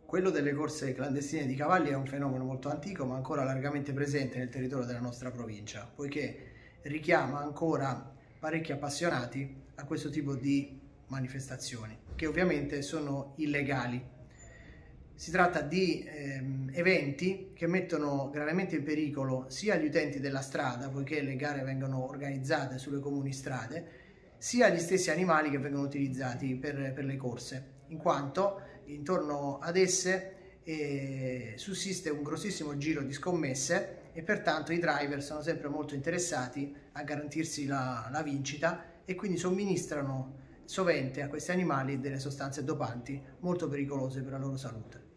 Quello delle corse clandestine di cavalli è un fenomeno molto antico ma ancora largamente presente nel territorio della nostra provincia, poiché richiama ancora parecchi appassionati a questo tipo di manifestazioni, che ovviamente sono illegali. Si tratta di eventi che mettono gravemente in pericolo sia gli utenti della strada, poiché le gare vengono organizzate sulle comuni strade, sia gli stessi animali che vengono utilizzati per le corse, in quanto intorno ad esse sussiste un grossissimo giro di scommesse e pertanto i driver sono sempre molto interessati a garantirsi la vincita e quindi somministrano sovente a questi animali delle sostanze dopanti molto pericolose per la loro salute.